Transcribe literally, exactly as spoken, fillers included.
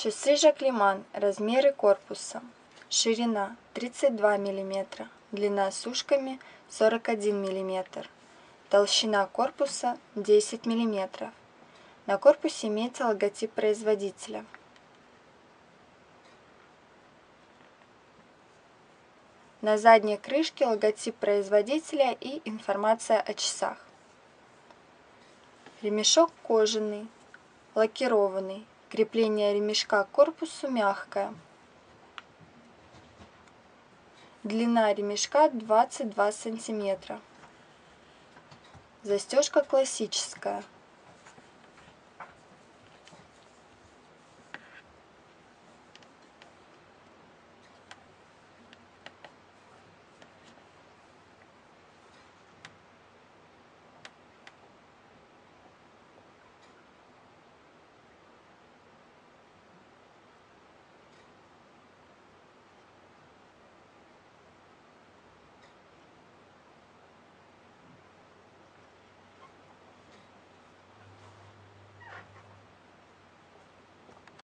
Часы Жаклиман. Размеры корпуса. Ширина тридцать два миллиметра, длина с ушками сорок один миллиметр, толщина корпуса десять миллиметров. На корпусе имеется логотип производителя. На задней крышке логотип производителя и информация о часах. Ремешок кожаный, лакированный. Крепление ремешка к корпусу мягкое. Длина ремешка двадцать два сантиметра. Застежка классическая.